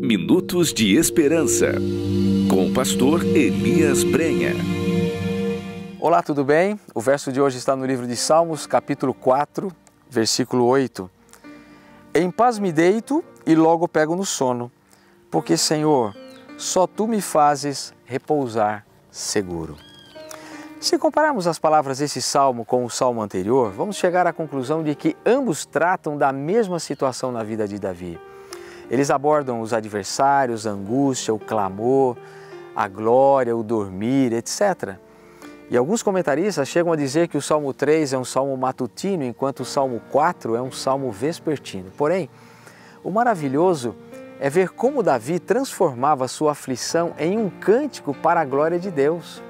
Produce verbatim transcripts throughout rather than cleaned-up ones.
Minutos de Esperança, com o pastor Elias Brenha. Olá, tudo bem? O verso de hoje está no livro de Salmos, capítulo quatro, versículo oito. Em paz me deito e logo pego no sono, porque, Senhor, só Tu me fazes repousar seguro. Se compararmos as palavras desse salmo com o salmo anterior, vamos chegar à conclusão de que ambos tratam da mesma situação na vida de Davi. Eles abordam os adversários, a angústia, o clamor, a glória, o dormir, etcétera. E alguns comentaristas chegam a dizer que o Salmo três é um salmo matutino, enquanto o Salmo quatro é um salmo vespertino. Porém, o maravilhoso é ver como Davi transformava sua aflição em um cântico para a glória de Deus.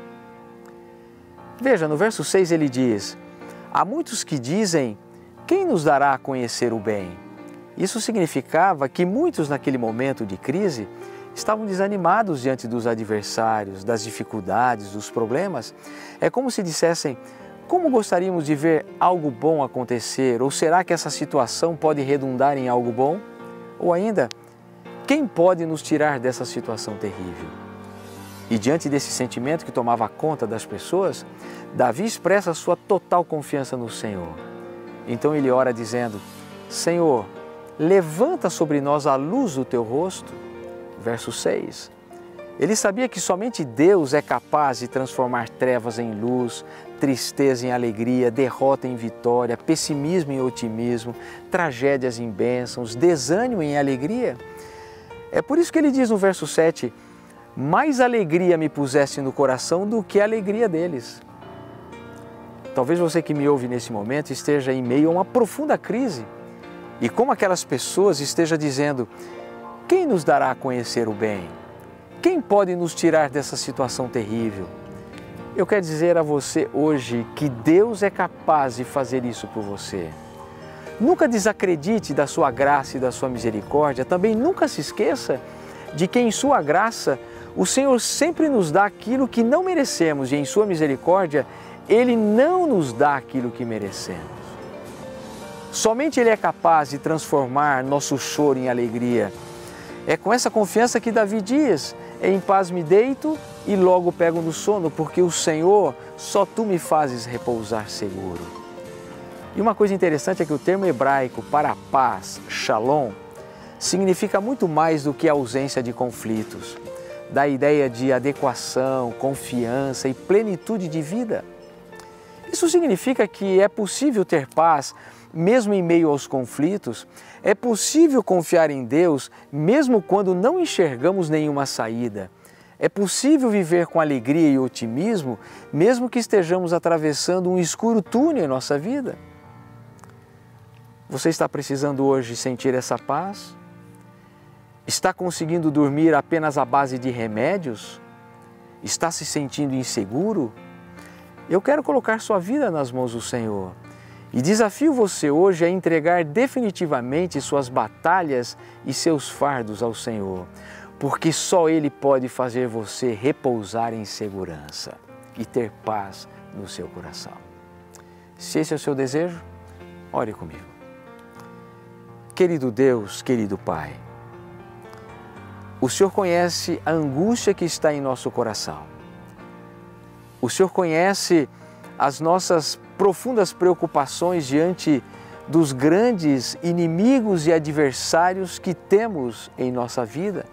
Veja, no verso seis ele diz: há muitos que dizem, quem nos dará a conhecer o bem? Isso significava que muitos naquele momento de crise estavam desanimados diante dos adversários, das dificuldades, dos problemas. É como se dissessem, como gostaríamos de ver algo bom acontecer? Ou será que essa situação pode redundar em algo bom? Ou ainda, quem pode nos tirar dessa situação terrível? E diante desse sentimento que tomava conta das pessoas, Davi expressa sua total confiança no Senhor. Então ele ora dizendo, Senhor, levanta sobre nós a luz do Teu rosto. Verso seis. Ele sabia que somente Deus é capaz de transformar trevas em luz, tristeza em alegria, derrota em vitória, pessimismo em otimismo, tragédias em bênçãos, desânimo em alegria. É por isso que ele diz no verso sete, mais alegria me puseste no coração do que a alegria deles. Talvez você que me ouve nesse momento esteja em meio a uma profunda crise e como aquelas pessoas esteja dizendo, quem nos dará a conhecer o bem? Quem pode nos tirar dessa situação terrível? Eu quero dizer a você hoje que Deus é capaz de fazer isso por você. Nunca desacredite da sua graça e da sua misericórdia. Também nunca se esqueça de que em sua graça o Senhor sempre nos dá aquilo que não merecemos e em sua misericórdia Ele não nos dá aquilo que merecemos. Somente Ele é capaz de transformar nosso choro em alegria. É com essa confiança que Davi diz, em paz me deito e logo pego no sono, porque o Senhor, só Tu me fazes repousar seguro. E uma coisa interessante é que o termo hebraico para paz, shalom, significa muito mais do que a ausência de conflitos. Dá a ideia de adequação, confiança e plenitude de vida. Isso significa que é possível ter paz mesmo em meio aos conflitos, é possível confiar em Deus mesmo quando não enxergamos nenhuma saída. É possível viver com alegria e otimismo mesmo que estejamos atravessando um escuro túnel em nossa vida. Você está precisando hoje sentir essa paz? Está conseguindo dormir apenas à base de remédios? Está se sentindo inseguro? Eu quero colocar sua vida nas mãos do Senhor e desafio você hoje a entregar definitivamente suas batalhas e seus fardos ao Senhor, porque só Ele pode fazer você repousar em segurança e ter paz no seu coração. Se esse é o seu desejo, ore comigo. Querido Deus, querido Pai, o Senhor conhece a angústia que está em nosso coração. O Senhor conhece as nossas profundas preocupações diante dos grandes inimigos e adversários que temos em nossa vida.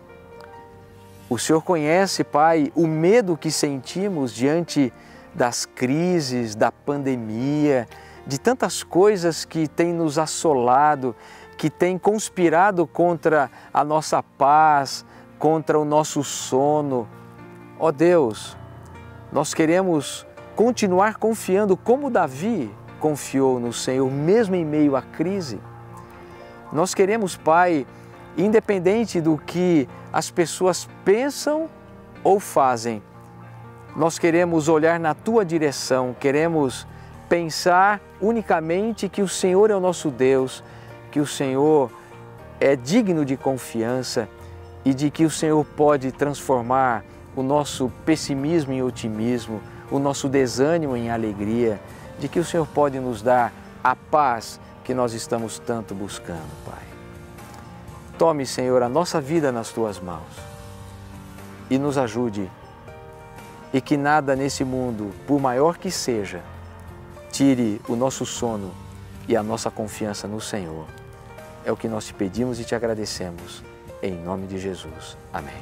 O Senhor conhece, Pai, o medo que sentimos diante das crises, da pandemia, de tantas coisas que têm nos assolado, que têm conspirado contra a nossa paz, contra o nosso sono. Ó Deus, nós queremos continuar confiando como Davi confiou no Senhor, mesmo em meio à crise. Nós queremos, Pai, independente do que as pessoas pensam ou fazem, nós queremos olhar na Tua direção, queremos pensar unicamente que o Senhor é o nosso Deus, que o Senhor é digno de confiança e de que o Senhor pode transformar o nosso pessimismo em otimismo, o nosso desânimo em alegria, de que o Senhor pode nos dar a paz que nós estamos tanto buscando, Pai. Tome, Senhor, a nossa vida nas Tuas mãos e nos ajude. E que nada nesse mundo, por maior que seja, tire o nosso sono e a nossa confiança no Senhor. É o que nós te pedimos e te agradecemos. Em nome de Jesus. Amém.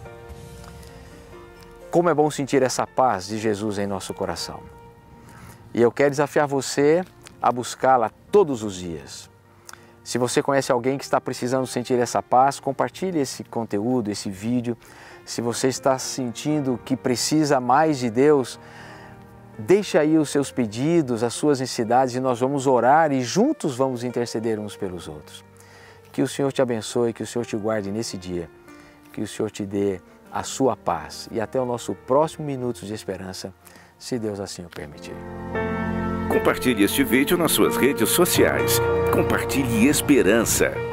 Como é bom sentir essa paz de Jesus em nosso coração. E eu quero desafiar você a buscá-la todos os dias. Se você conhece alguém que está precisando sentir essa paz, compartilhe esse conteúdo, esse vídeo. Se você está sentindo que precisa mais de Deus, deixe aí os seus pedidos, as suas necessidades e nós vamos orar e juntos vamos interceder uns pelos outros. Que o Senhor te abençoe, que o Senhor te guarde nesse dia, que o Senhor te dê a sua paz e até o nosso próximo Minutos de Esperança, se Deus assim o permitir. Compartilhe este vídeo nas suas redes sociais. Compartilhe esperança.